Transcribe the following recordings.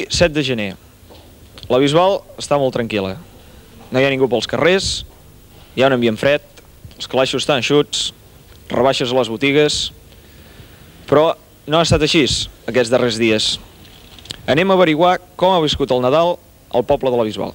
7 de gener. La Bisbal està molt tranquil·la. No hi ha ningú pels carrers, hi ha un ambient fred, els calaixos estan eixuts, rebaixes a les botigues, però no ha estat així aquests darrers dies. Anem a averiguar com ha viscut el Nadal al poble de la Bisbal.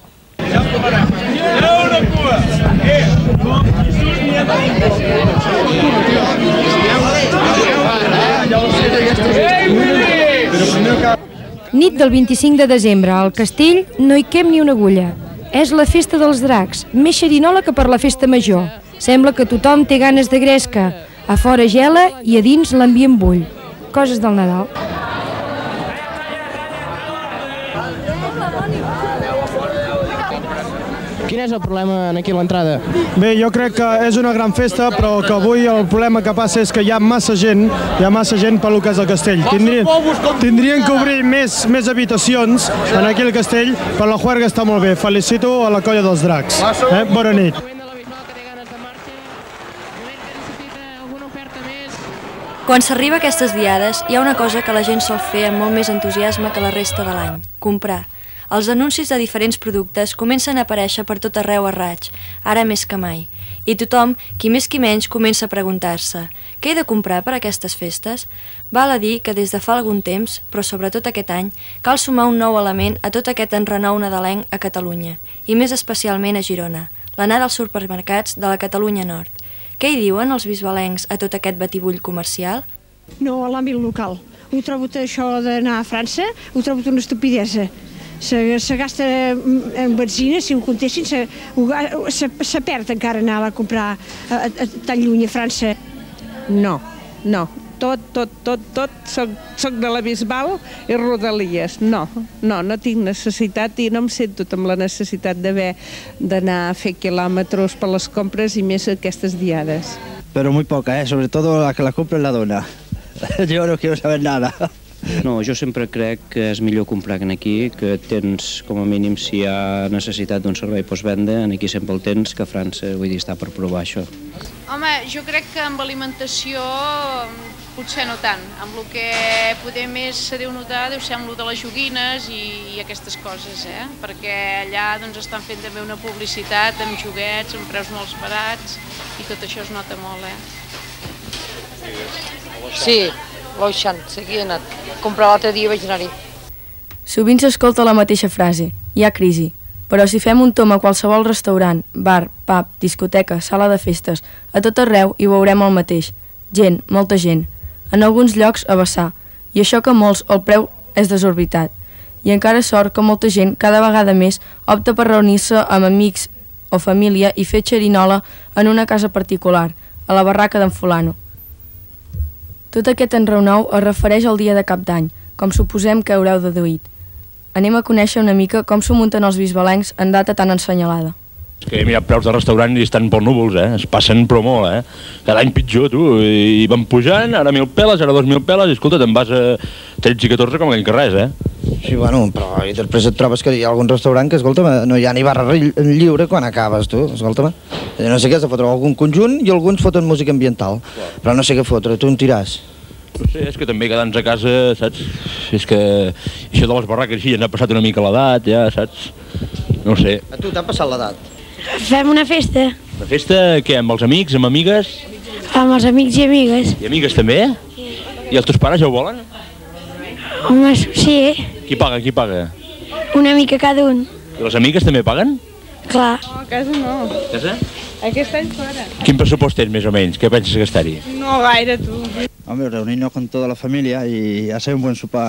Nit del 25 de desembre, al castell no hi cap ni una agulla. És la festa dels dracs, més xerinola que per la festa major. Sembla que tothom té ganes de gresca. A fora gela i a dins l'ambient bull. Coses del Nadal. Quin és el problema aquí a l'entrada? Bé, jo crec que és una gran festa, però que avui el problema que passa és que hi ha massa gent per lo que és el castell. Tindrien que obrir més habitacions en aquí al castell, però la juerga està molt bé. Felicito a la colla dels dracs. Bona nit. Quan s'arriba a aquestes diades, hi ha una cosa que la gent sol fer amb molt més entusiasme que la resta de l'any: comprar. Els anuncis de diferents productes comencen a aparèixer per tot arreu a raig, ara més que mai. I tothom, qui més qui menys, comença a preguntar-se: què he de comprar per a aquestes festes? Val a dir que des de fa algun temps, però sobretot aquest any, cal sumar un nou element a tot aquest enrenou nadalenc a Catalunya, i més especialment a Girona, l'anada als supermercats de la Catalunya Nord. Què hi diuen els bisbalencs a tot aquest batibull comercial? No, a l'àmbit local. Ho trobo això d'anar a França, ho trobo una estupidesa. Se gasta en benzina, si ho contessin, se perd encara anar a comprar tan lluny a França. No, tot, soc de la Bisbal i Rodalies. No tinc necessitat i no em sento amb la necessitat d'anar a fer quilòmetres per les compres i més aquestes diades. Pero muy poca, sobre todo la que la compra la dona. Yo no quiero saber nada. No, jo sempre crec que és millor comprar aquí, que tens, com a mínim, si hi ha necessitat d'un servei postvenda, aquí sempre el tens, que a França, vull dir, està per provar això. Home, jo crec que amb alimentació potser no tant. Amb el que poder més se deu notar deu ser amb el de les joguines i aquestes coses, perquè allà estan fent també una publicitat amb joguets, amb preus molt barats, i tot això es nota molt, Sí, l'Oixant, aquí he anat. Comprar l'altre dia vaig anar-hi. Sovint s'escolta la mateixa frase: hi ha crisi. Però si fem un tom a qualsevol restaurant, bar, pub, discoteca, sala de festes, a tot arreu hi veurem el mateix. Gent, molta gent. En alguns llocs a vessar. I això que molts el preu és desorbitat. I encara sort que molta gent, cada vegada més, opta per reunir-se amb amics o família i fer xerinola en una casa particular, a la barraca d'en Fulano. Tot aquest enrenou es refereix al dia de Cap d'Any, com suposem que haureu deduït. Anem a conèixer una mica com s'ho munten els bisbalencs en data tan ensenyalada. És que he mirat preus de restaurant i estan per núvols, es passen però molt, Cada any pitjor, tu, i van pujant, ara 1.000 peles, ara 2.000 peles, i escolta, te'n vas a 13 i 14 com aquell que res, Sí, bueno, però i després et trobes que hi ha algun restaurant que, escolta'm, no hi ha ni barra lliure quan acabes, tu, escolta'm. No sé què has de fotre, algun conjunt i alguns foten música ambiental, però no sé què fotre, tu en tiràs. No sé, és que també quedant-nos a casa, saps? És que això de les barraques així ja ens ha passat una mica l'edat, ja, saps? No sé. A tu t'ha passat l'edat? Fem una festa. Una festa, què, amb els amics, amb amigues? Amb els amics i amigues. I amigues també? Sí. I els teus pares ja ho volen? Home, sí. Qui paga, qui paga? Una mica cada un. I les amigues també paguen? Clar. No, a casa no. A casa? Aquest any fora. Quin pressupost tens, més o menys? Què penses gastar-hi? No gaire, tu. Hombre, reunirnos con toda la familia y hacer un buen sopar.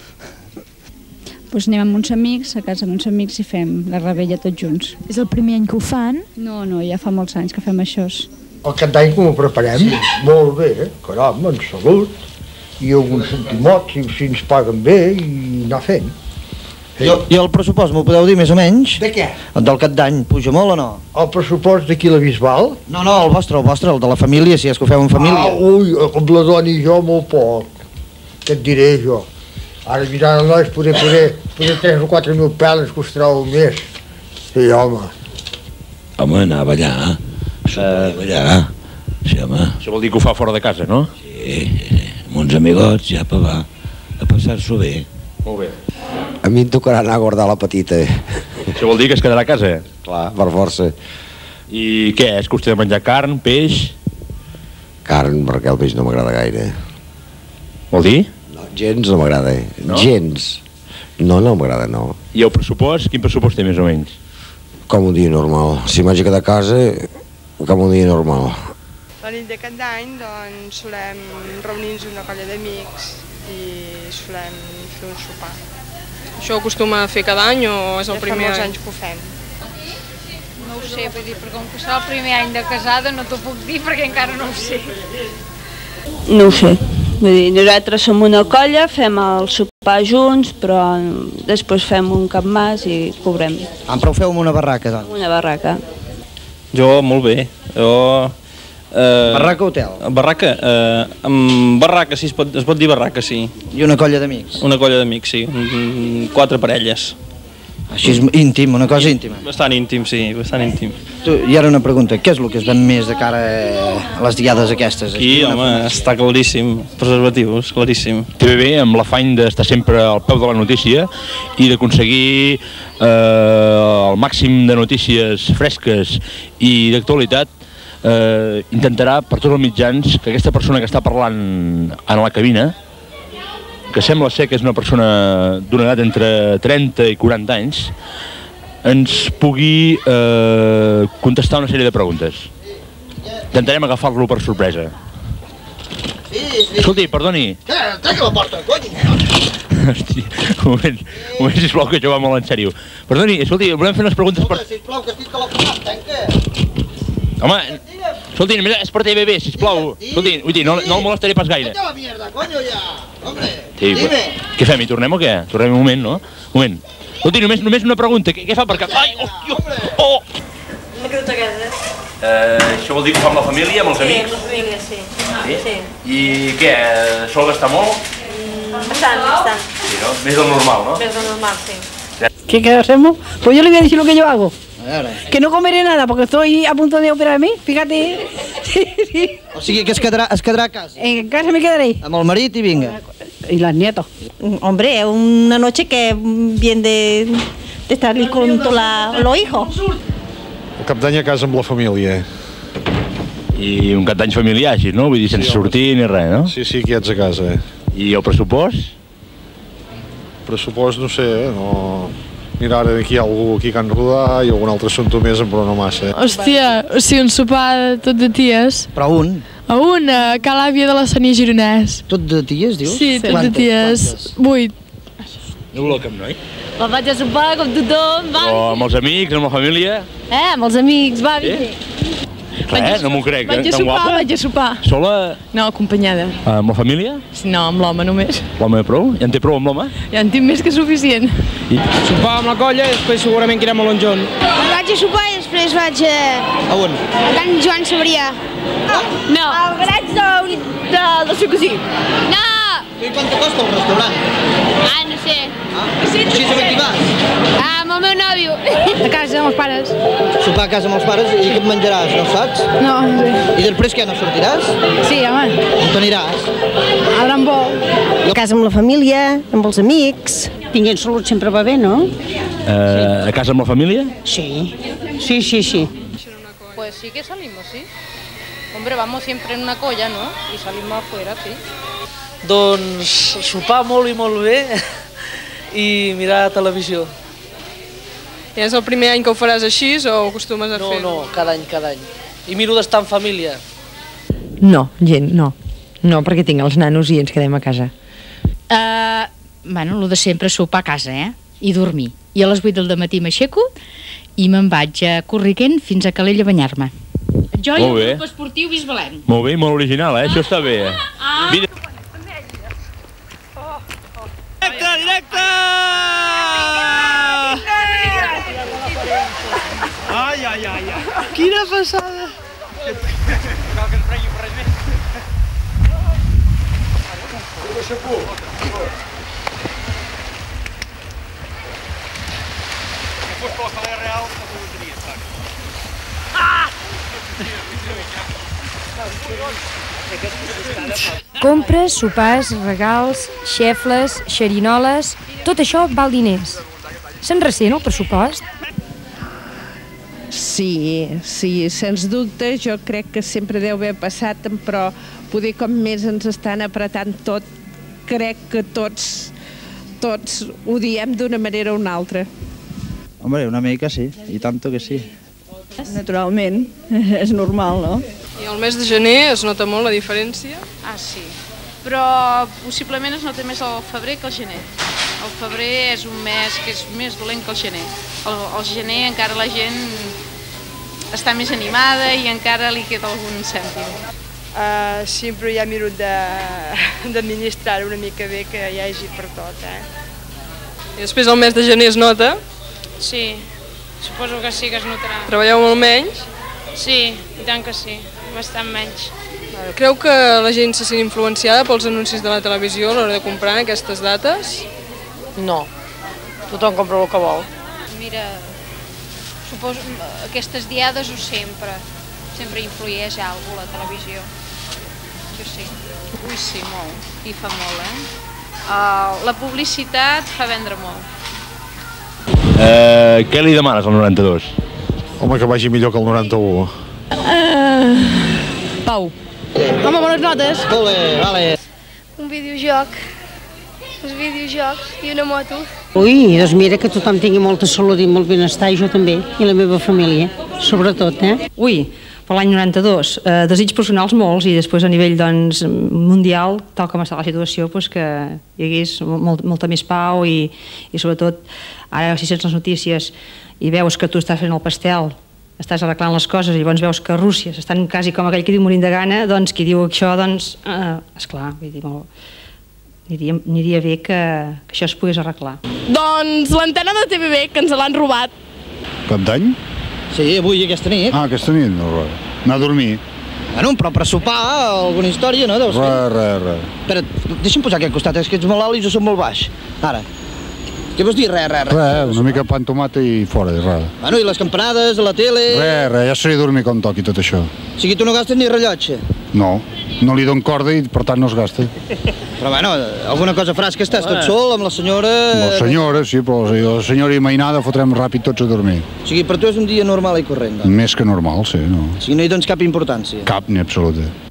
Doncs anem amb uns amics, a casa amb uns amics i fem la rebella tots junts. És el primer any que ho fan? No, ja fa molts anys que fem això. El Cap d'Any com ho preparem? Sí. Molt bé, caram, en salut, i alguns centimots, si ens paguen bé, i anar fent. I el pressupost, m'ho podeu dir més o menys? De què? El del Cap d'Any, puja molt o no? El pressupost d'aquí a la Bisbal? No, el vostre, el de la família, si és que ho feu en família. Ui, amb la dona i jo molt poc, què et diré jo? Ara mirant els nois, poder 3 o 4 mil peles costarà un mes. Sí, home. Home, anar a ballar, a ballar, sí, home. Això vol dir que ho fa fora de casa, no? Sí, amb uns amigots, ja per va, a passar-s'ho bé. Molt bé. A mi em tocarà anar a guardar la petita. Això vol dir que es quedarà a casa? Clar, per força. I què, és qüestió de menjar carn, peix? Carn, perquè el peix no m'agrada gaire. Vol dir? No, gens no m'agrada, No? gens. No m'agrada, no. I el pressupost, quin pressupost té més o menys? Com un dia normal. Si m'haig de quedar a casa, com un dia normal. La nit de cap d'any, doncs, solem reunir-nos una colla d'amics i solem fer un sopar. Això ho acostuma a fer cada any o és el primer Ja fa molts any? anys que ho fem. No ho sé, vull dir, perquè com que serà el primer any de casada no t'ho puc dir perquè encara no ho sé. No ho sé. Vull dir, nosaltres som una colla, fem el sopar junts, però després fem un capmàs i cobrem. Però ho feu amb una barraca, doncs? Una barraca. Jo, molt bé. Jo... Barraca o hotel? Barraca. Barraca, sí, es pot dir barraca, sí. I una colla d'amics? Una colla d'amics, sí. 4 parelles. Així és íntim, una cosa íntima. Bastant íntim, sí, bastant íntim. I ara una pregunta, què és el que es ven més de cara a les diades aquestes? Aquí, home, està claríssim. Preservatius, claríssim. TVB, amb l'afany d'estar sempre al peu de la notícia i d'aconseguir el màxim de notícies fresques i d'actualitat, intentarà per tots els mitjans que aquesta persona que està parlant en la cabina, que sembla ser que és una persona d'una edat entre 30 i 40 anys, ens pugui contestar una sèrie de preguntes. Intentarem agafar-lo per sorpresa. Escolti, perdoni. Tanca la porta, cony! Hosti, un moment, sisplau, que això va molt en sèrio. Perdoni, escolti, volem fer unes preguntes per... Sisplau, que estic telefonant, tanca! Home, escolti, només és per TVB, sisplau. Escolti, no el molestaré pas gaire. Vete a la mierda, coño, ja! Hombre, Sí, dime! què fem, hi tornem o què? Tornem un moment, no? Un moment. Escolti, només una pregunta. Què fa per cap... Ai, oh! Una creuta a casa. Això vol dir que ho fa amb la família, amb els amics? Sí, amb la família, sí. Sí? I què, sol gastar molt? Bastante. Sí, no? Més del normal, no? Més del normal, sí. ¿Qué hacemos? Pues yo le voy a decir lo que yo hago. Que no comeré nada porque estoy a punto de operarme, fíjate. Sí. O sigui que es quedarà a casa? En casa me quedaré. Amb el marit i vinga. Y las nietos. Hombre, una noche que bien de estar con todos los hijos. El cap d'any a casa amb la família. I un cap d'any familiar, així, no? Vull dir, sense sortir ni res, no? Sí, sí, quiets a casa. I el pressupost? Pressupost, no sé, no... Mira, ara aquí hi ha algú aquí a Can Rodà i algun altre assumpte més, però no massa. Hòstia, o sigui, un sopar tot de ties. Però un? A un, a Ca l'àvia de la Sania Gironès. Tot de ties, dius? Sí, tot de ties. 8. No el Camp Nou? La vaig a sopar com tothom, va. O amb els amics, amb la família? Amb els amics, va, vine. Res, no m'ho crec, Vaig a tan sopar, guapa. vaig a sopar. Sola? No, acompanyada. Amb la família? No, amb l'home només. L'home prou? Ja en té prou amb l'home? Ja en tinc més que suficient. Sopar amb la colla i després segurament que irem a l'Onjon. Vaig a sopar i després vaig a on? A Can Joan Sabrià. No. Al garatge del seu cosí. No! I quant te costa el restaurant? No sé. Així és aquí vas? Amb el meu nòvio. A casa, amb els pares. Sopar a casa amb els pares i què et menjaràs, no saps? No, no sé. I després què, no sortiràs? Sí, home. On t'aniràs? A Drambó. A casa amb la família, amb els amics. Tinguent salut sempre va bé, no? A casa amb la família? Sí. Sí. Pues sí que salimos, sí. Hombre, vamos siempre en una colla, ¿no? Y salimos afuera, sí. Doncs sopar molt i molt bé i mirar televisió. I és el primer any que ho faràs així o ho acostumes a fer? No, cada any. I miro d'estar en família. No, gent, no. No, perquè tinc els nanos i ens quedem a casa. Bueno, el de sempre, sopar a casa, i dormir. I a les 8 del matí m'aixeco i me'n vaig a Corriquent fins a Calella a banyar-me. Jo i el Molt bé. grup esportiu Bisbalem. Molt bé, molt original, això està bé. Vine. Directe! Ai. Quina passada! Cal que ens pregui per res més. Si fos per la Calella Real, no t'ho tenies, saps? Ah! Compres, sopars, regals, xefles, xerinoles... Tot això val diners. Se'n ressent el pressupost? Sí, sens dubte, jo crec que sempre deu haver passat, però poder com més ens estan apretant tot, crec que tots ho diem d'una manera o una altra. Hombre, una mica sí, i tanto que sí. Naturalment, és normal, no? I al mes de gener es nota molt la diferència? Ah, sí. Però possiblement es nota més el febrer que el gener. El febrer és un mes que és més dolent que el gener. El gener encara la gent està més animada i encara li queda algun cèntim. Sí, però ja miro d'administrar una mica bé que hi hagi per tot, I després el mes de gener es nota? Sí, suposo que sí que es notarà. Treballeu molt menys? Sí, i tant que sí, bastant menys. Creu que la gent se sent influenciada pels anuncis de la televisió a l'hora de comprar en aquestes dates? No, tothom compra el que vol. Mira, suposo aquestes diades ho sempre influeix alguna cosa la televisió. Jo sí. Ui, sí, molt. I fa molt, La publicitat fa vendre molt. Què li demanes al 92? Home, que vagi millor que el 91. Pau. Home, bones notes. Vale. Un videojoc, uns videojocs i una moto. Ui, doncs mira, que tothom tingui molta salut i molt benestar, i jo també, i la meva família, sobretot, Ui, per l'any 92, desig personals molts, i després a nivell doncs, mundial, tal com està la situació, doncs, que hi hagués molta més pau i sobretot, ara si sents les notícies i veus que tu estàs fent el pastel, estàs arreglant les coses i llavors veus que a Rússia s'estan quasi com aquell que diu morint de gana, doncs qui diu això, doncs, esclar, vull dir, aniria bé que això es pogués arreglar. Doncs l'antena de TVB, que ens l'han robat. Cap d'any? Sí, avui, aquesta nit. Ah, aquesta nit, no, anar a dormir. Bueno, però per sopar, alguna història, no? Res. Espera, deixa'm posar aquest costat, és que ets molt alt i jo soc molt baix. Ara. Què vols dir? Res. Res, una mica pan, tomata i fora, res. Bueno, i les campanades, la tele... Res, ja seré a dormir com toqui tot això. O sigui, tu no gastes ni rellotge? No li dono corda i per tant no es gasta. Però bueno, alguna cosa faràs, que estàs tot sol amb la senyora... La senyora, sí, però la senyora i mainada fotrem ràpid tots a dormir. O sigui, per tu és un dia normal i corrent, doncs? Més que normal, sí, no. O sigui, no hi dones cap importància? Cap, ni absoluta.